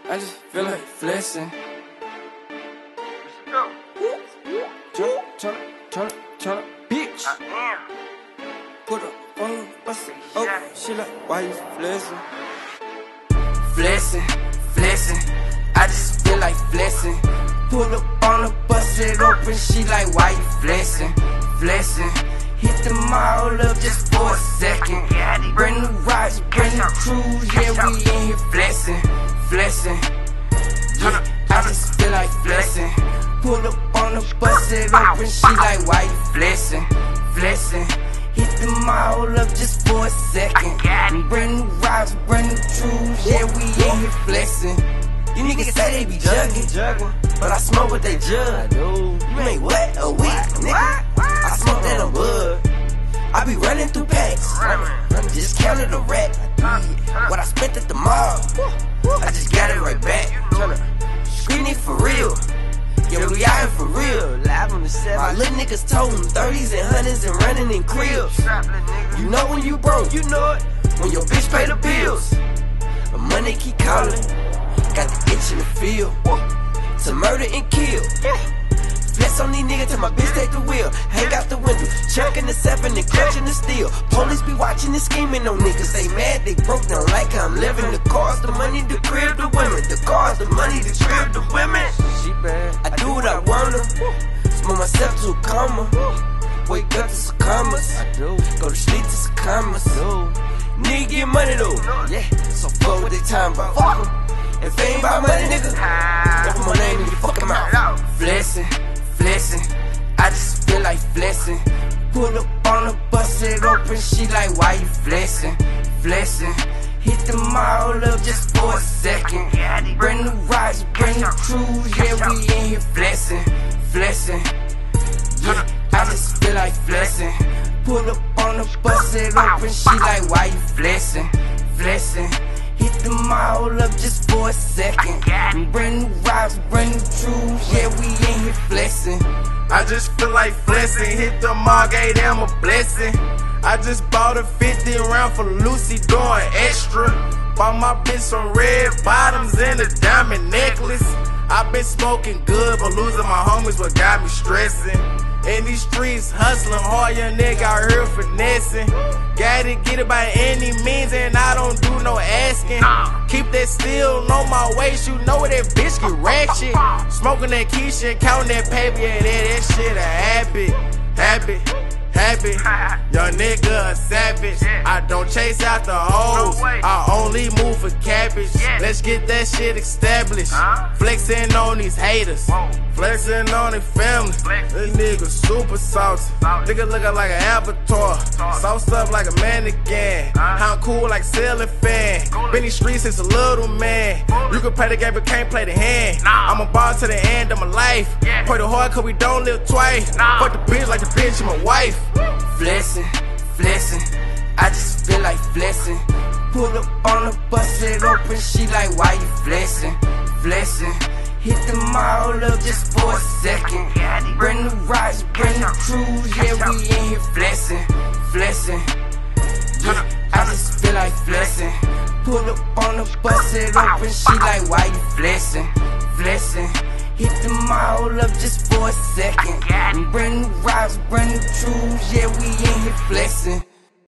I just feel like flexing. Turn up, bitch. Put up on the bus. Oh, she like, why you flexing? Flexing. I just feel like flexing. Pull up on the bus, it open. She like, why you flexing? Hit the mall up just for a second. Brand new rides, brand new crews. Yeah, we in here flexing. Yeah, I just feel like flexing. Pull up on the bus, it open. She like, why you flexing? Hit the mall up just for a second. Brand new rides, brand new crews. Yeah, we in here flexing. You niggas say they be jugging, but I smoke what they jug. You make what? A week, nigga? I smoke that on bud. I be running through packs, just counted a rack. What I spent at the mall, I just got it right back. Screen it for real, yeah, we out here for real. My little niggas told them 30s and 100s and running in cribs. You know when you broke, you know it, when your bitch pay the bills. But money keep calling, got the itch in the field to murder and kill. Flex on these niggas till my bitch take the wheel. Hang out the window, chunking the 7 and clutching the steel. Police be watching and scheming on niggas. They mad, they broke, don't like how I'm living. The cars, the money, the crib, the women. The cars, the money, the crib, the women. She bad. I do what I wanna. Smoke myself to a coma. Wake up to some commas. I do. Go to sleep to some commas. Nigga get money though. Yeah. So fuck what they time about. Fuck 'em. If it ain't about money, nigga, don't put my name in your fucking mouth. Flexing, I just feel like flexing. Pull up on the bus, it open. She like, why you flexing? Hit the mall up just for a second. Brand new rides, brand new crews. Yeah, we in here flexing. Yeah, I just feel like flexing. Pull up on the bus, it open. She like, why you flexing? Hit the mall up just for a second. Brand new rides, brand new crews. Yeah, we in here flexing. I just feel like flexing. Hit the mall, gave them a blessing. I just bought a 50 round for Lucy doing extra. Bought my bitch some red bottoms and a diamond necklace. I been smoking good, but losing my homies what got me stressing. In these streets, hustling hard, young nigga out here finessing. Gotta get it by any means, and I don't do no asking. Keep that steel on my waist, you know that bitch get ratchet. Smoking that Keisha, counting that paper, yeah, that shit a habit. Young nigga a savage. I don't chase after hoes, I only move for cabbage. Let's get that shit established. Flexing on these haters, flexing on their family. This nigga super salty, nigga looking like an avatar, sauced up like a mannequin. How cool like ceiling fan. Been these streets since a little man. You can play the game but can't play the hand. I'm a ball to the end of my life. Play the hard cause we don't live twice. Fuck the bitch like the bitch my wife. Flexing, I just feel like flexing. Pull up on the bus, it open. She like, why you flexing? Hit the mall up just for a second. Brand new rides, brand new crews. Yeah, we in here flexing. Yeah, I just feel like flexing. Pull up on the bus, it open. She like, why you flexing? Hit the mall up just for a second. Brand new rides, brand new crews. Yeah, we in here flexing.